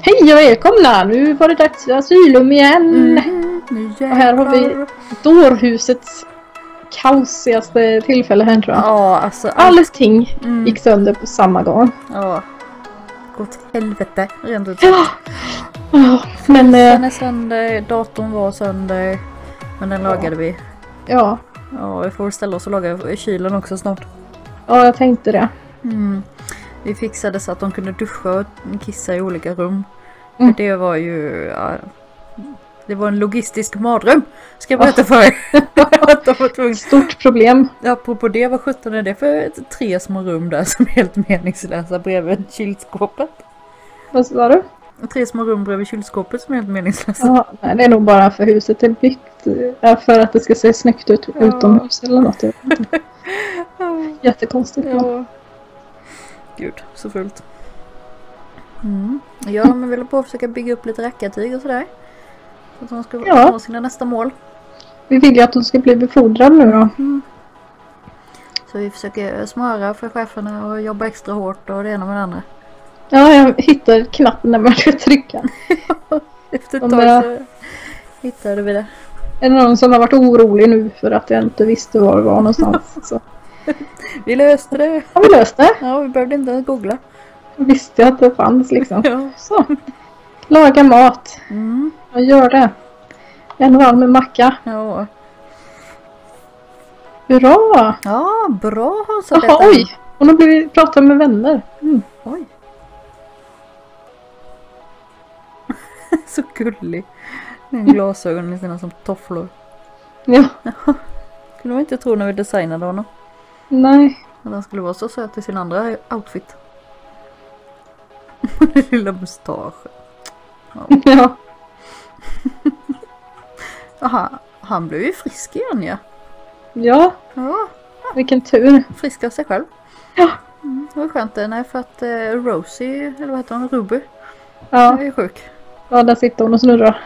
Hej och välkomna! Nu var det dags för asylum igen! Och här har vi dårhusets kaosigaste tillfälle här, tror jag. Ja, alltså allting gick sönder på samma gång. Ja. Gå till helvete, rent ut. Ja. Men den är sönder, datorn var sönder. Men den lagade vi. Ja. Ja, vi får ställa oss och laga kylen också snart. Ja, jag tänkte det. Vi fixade så att de kunde duscha och kissa i olika rum. För det var ju... Ja, det var en logistisk mardröm. Ska jag berätta för er. Stort problem. Apropå det, vad 17 är det för 3 små rum där som är helt meningslösa bredvid kylskåpet? Vad sa du? 3 små rum bredvid kylskåpet som är helt meningslösa. Ja, nej, det är nog bara för huset är byggt för att det ska se snyggt ut utomhus eller något. Jättekonstigt. Ja. Gud, så fullt. Ja, men vi vill på att försöka bygga upp lite rackartyg och sådär. Så att de ska nå sina nästa mål. Vi vill ju att de ska bli befordrade nu då. Så vi försöker smöra för cheferna och jobba extra hårt och det ena med det andra. Ja, jag hittar knappen när man ska trycka. Efter ett tag så hittade vi det. Är det någon som har varit orolig nu för att jag inte visste var det var någonstans? Så. Vi löste det. Ja, vi löste det. Ja, vi behövde inte googla. Jag visste att det fanns liksom. Ja. Så. Laga mat. Jag gör det. En varm med macka. Ja. Bra. Ja, bra. Så Jaha, oj. Hon har blivit pratat med vänner. Oj. Så gullig. En glasögon i sina som tofflor. Ja. Kunde man inte tro när vi designade honom. Nej. Men han skulle vara så söt i sin andra outfit. Lilla mustasch. Ja. Aha, han blev ju frisk igen, ja. Ja. Ja. Vilken tur. Frisk av sig själv. Ja. Det var skönt. Nej, för att Rosie, eller vad heter hon? Ruby. Ja. Är sjuk. Ja, där sitter hon och snurrar.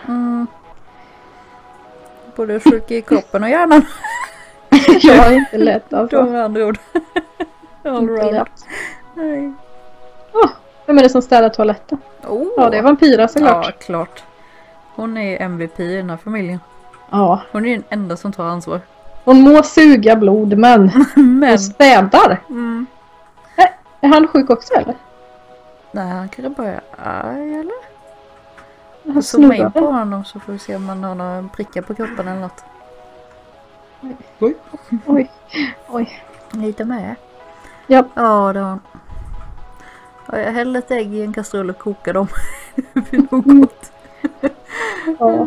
Både sjuk i kroppen och hjärnan. Jag är inte lätt alltså. De andra ord. Inte lätt. Nej. Vem är det som städar toaletten? Ja, det är Vampira såklart. Ja, klart. Hon är MVP i den här familjen. Ja. Hon är den enda som tar ansvar. Hon må suga blod, men hon städar. Är han sjuk också, eller? Nej, han kan bara arg, eller? Han zooma in på honom så får vi se om man har några prickar på kroppen eller något. Oj. Lite med. Ja. Ja, det har han. Jag häller ett ägg i en kastrull och kokar dem. Det blir nog gott. Ja.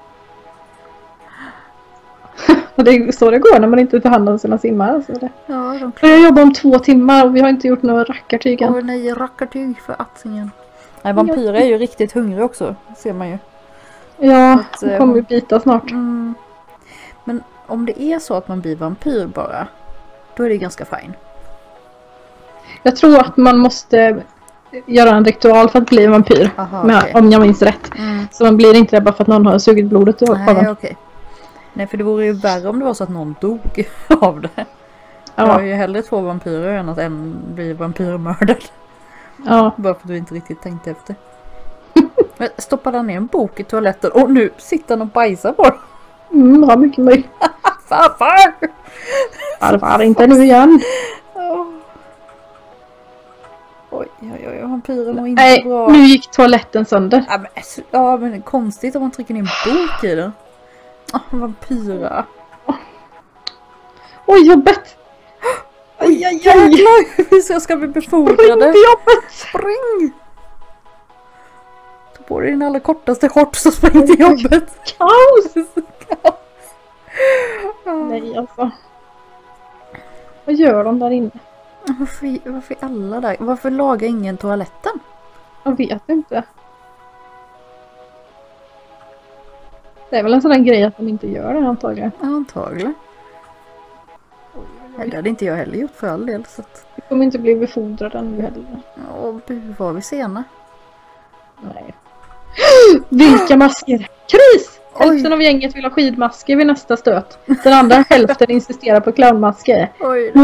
Och det är så det går när man inte tar hand om sina simmar. Alltså det. Ja, jag jobbar om 2 timmar och vi har inte gjort några rackartyg än. Nej, rackartyg för attingen. Nej, Vampyra är ju riktigt hungrig också, ser man ju. Ja, hon kommer ju bita snart. Men om det är så att man blir vampyr bara, då är det ganska fine. Jag tror att man måste göra en ritual för att bli vampyr. Om jag minns rätt. Så man blir inte det bara för att någon har sugit blodet av den. Okej. Nej, för det vore ju värre om det var så att någon dog av det. Ja. Jag har ju hellre 2 vampyrer än att en blir vampyrmördad. Ja. Bara för att du inte riktigt tänkte efter. Men stoppade han ner en bok i toaletten och nu sitter han och bajsar på den. Ja, mycket möjligt. Farfar! Farfar, inte nu igen. Oj, vampyren var inte bra. Nu gick toaletten sönder. Ja, men det är konstigt om man trycker in en bok i den. Vampyra. Oj, jobbet! Oj, jäklar! Jag ska bli befordrade. Spring till jobbet! Spring! Ta på dig din allra kortaste shorts och spring till jobbet. Kaos! Nej, alltså. Vad gör de där inne? Varför är alla där? Varför lagar ingen toaletten? Jag vet inte. Det är väl en sån där grej att de inte gör det antagligen. Antagligen. Det hade inte jag heller gjort för all del. Så att... Vi kommer inte bli befordrade nu heller. Var vi sena? Nej. Vilka masker! Kris! Hälften av gänget vill ha skidmasker vid nästa stöt. Den andra hälften insisterar på clownmasker.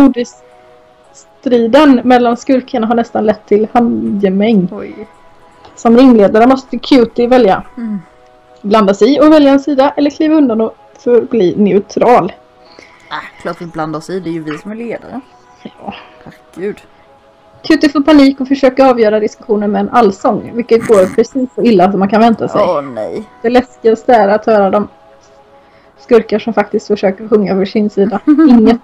Striden mellan skurkarna har nästan lett till handgemäng. Som ringledare måste Cutie välja. Mm. Blanda sig i och välja en sida eller kliva undan och förbli neutral. Klart vi blandar oss i, det är ju vi som är ledare. Ja. Herregud. Cutie får panik och försöker avgöra diskussionen med en allsång, vilket går precis så illa som man kan vänta sig. Nej. Det läskigaste är att höra de skurkar som faktiskt försöker sjunga för sin sida. Inget.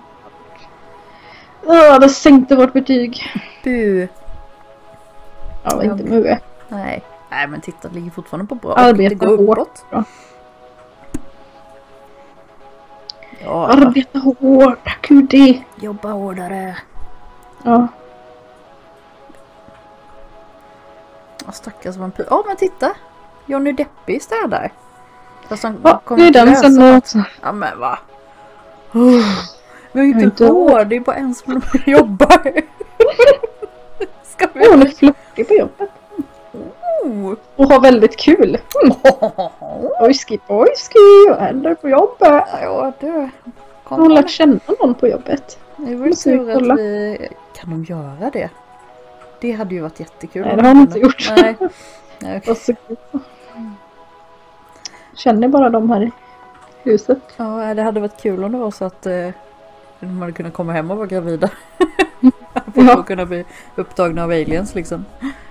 Det sänkte vårt betyg. Bu. Ja, inte mycket. Nej, men titta, det ligger fortfarande på bra. Arbeta det går hårt. uppåt. Bra. Ja, Arbeta hårt, Cutie. jobba hårdare. Ja. Stackars vampyr. Men titta. Johnny Deppy är där. Fast han Ja, kommer det är inte den läsa sen något. också. Ja, men va? Vi har ju inte inte råd. Det är bara en som jobbar. Ska vi? Hon är flörtig på jobbet. Och har väldigt kul. Ojski, vad händer på jobbet? Ja, du. Har hon lärt känna någon på jobbet? Det var ju Måste vi tur kolla. att vi... Kan de göra det? Det hade ju varit jättekul. Nej, det har hon inte gjort. Nej. Nej, okej. Vad så kul. Känner bara de här i huset. Ja, det hade varit kul om det var så att de hade kunnat komma hem och vara gravida. För Ja. att kunna bli upptagna av aliens liksom.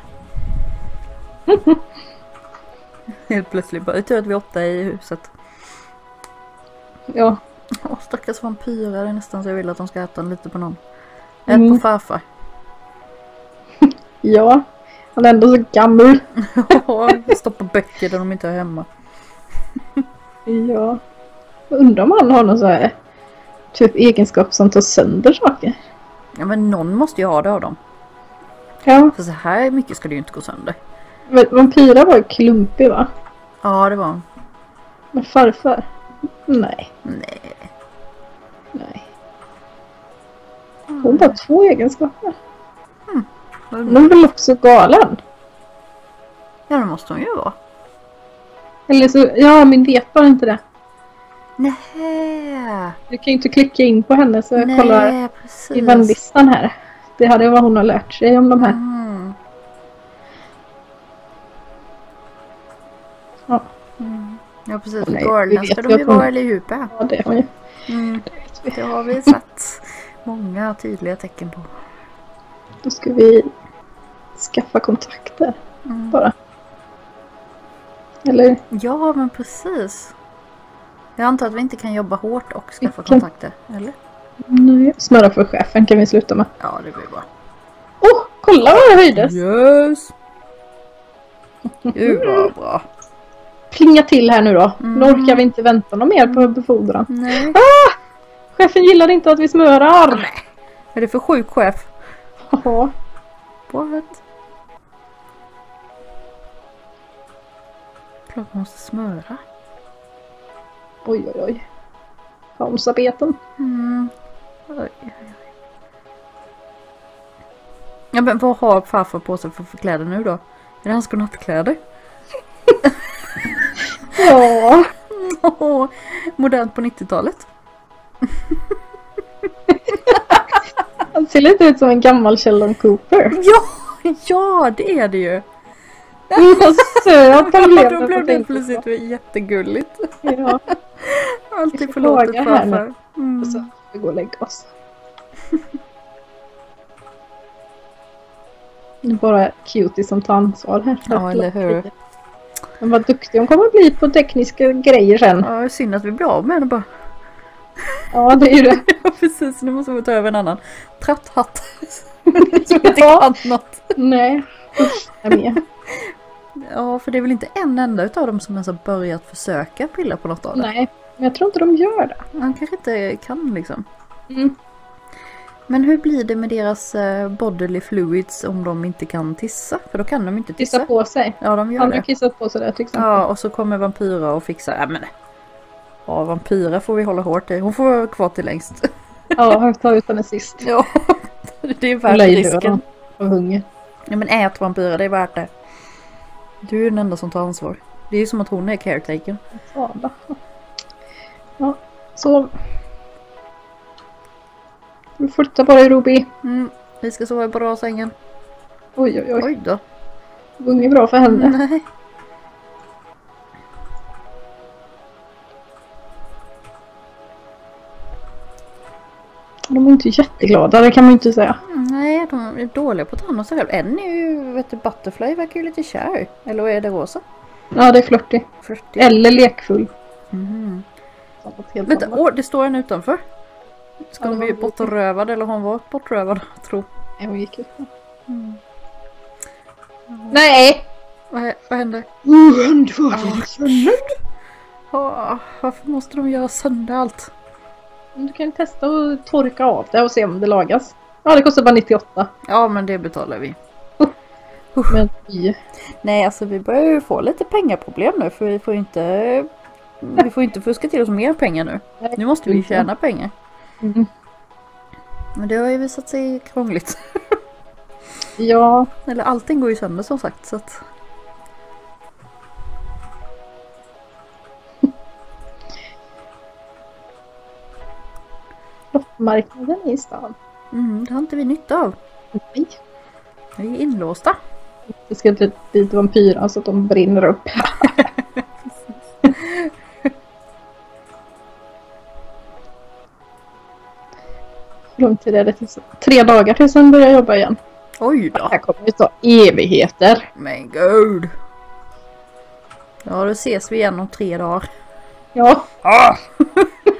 Helt plötsligt bara, det är tur att vi är 8 i huset. Ja. Stackars vampyrer, det är nästan så jag vill att de ska äta lite på någon. Ät på farfar. Ja. Han är ändå så gammal. Stoppa böcker där de inte är hemma. Ja. Jag undrar om han har någon så här typ egenskap som tar sönder saker. Ja, men någon måste ju ha det av dem. Ja. För så här mycket ska det ju inte gå sönder. Men vampyra var ju klumpig, va? Ja, det var hon. Men farfar? Nej. Nej. Hon har 2 egenskaper. Mm. Hon är väl också galen? Ja, det måste hon ju vara. Eller så, ja, min vet bara inte det. Nej. Du kan ju inte klicka in på henne så jag kollar precis. i vänlistan här. Det hade vad hon har lärt sig om de här. Mm. Ja. Mm. Ja, precis. Nej, Galna vi ska vet de ju ju att hon- vara allihopa. Ja, det har hon ju. Mm. Det vet vi. Det har vi sett många tydliga tecken på. Då ska vi skaffa kontakter Mm. bara. Eller? Ja, men precis. Jag antar att vi inte kan jobba hårt och skaffa Vilken? kontakter, eller? Nej. Smöra för chefen kan vi sluta med. Ja, det blir bra. Kolla vad det höjdes! Yes! Gud vad bra. Plinga till här nu då. Mm. Nu orkar vi inte vänta någon mer på befordran. Nej. Chefen gillar inte att vi smörar. Är det för sjuk chef? Ja. What? Klart man måste smöra. Oj, oj, oj. Homsarbeten. Mm. Oj, oj, oj. Ja, men vad har farfar på sig för kläder nu då? Är det hans godnattkläder? Ja. Modernt på 90-talet. Han ser lite ut som en gammal Sheldon Cooper. Ja, det är det ju. Vad söt han blev. Då blev det plötsligt jättegulligt. Ja. Alltid förlåtet fråga här farfar. Och så vi går och lägga oss. Det är bara Cutie som tar ansvar här. Ja, eller hur? Men vad duktig hon kommer bli på tekniska grejer sen. Ja, synd att vi blir av med henne bara. Ja, det är ju det. Ja, precis. Nu måste vi ta över en annan. Tratthatt. Som inte Ja. kan något. Nej. Usch, jag är med. Ja, för det är väl inte en enda utav dem som ens har börjat försöka pilla på något av det. Nej, men jag tror inte de gör det. Han kanske inte kan liksom. Mm. Men hur blir det med deras bodily fluids om de inte kan tissa? För då kan de inte tissa. Kissa på sig. Ja, de gör Han har det. kissat på sig där till exempel. Ja, och så kommer vampyra och fixar. Ja, men ja, vampyra får vi hålla hårt i. Hon får vara kvar till längst. Ja, han tar ut henne sist. Ja, det är värt Löjlig risken. av hunger. Ja, men ät vampyra, det är värt det. Du är den enda som tar ansvar. Det är ju som att hon är caretaker. Svala. Ja, så. Du flyttar på dig, Ruby. Vi ska sova i bra sängen. Oj, oj, oj. Oj då. Det går inget bra för henne. Nej. De är inte jätteglada, det kan man inte säga. Nej, de är dåliga på att ta hand om sig själv. En är ju, vet du, Butterfly verkar ju lite kär. Eller är det rosa? Ja, det är flörtig. Flörtig. Eller lekfull. Mm. Helt Vänta, annat. det står en utanför. Ska Ja, hon det bli var- bortrövad eller hon var bortrövad, tro. Nej, hon gick ut. Mm. Nej! Vad hände? Varför måste de göra sönder allt? Du kan testa att torka av det och se om det lagas. Ja, det kostar bara 98. Ja, men det betalar vi. Men fy. Nej, alltså vi börjar ju få lite pengaproblem nu. För vi får inte fuska till oss mer pengar nu. Nej, Nu måste vi inte. tjäna pengar. Mm. Men det har ju visat sig krångligt. Ja, Eller allting går ju sönder som sagt. Så att... loppmarknaden i stan. det har inte vi nytta av. Nej. Vi är inlåsta. Det ska dit vampyrer så att de brinner upp. Hur lång tid är det tills? 3 dagar tills sen börjar jobba igen. Oj Det då. här kommer ju ta evigheter. Men gud. Ja, då ses vi igen om 3 dagar. Ja.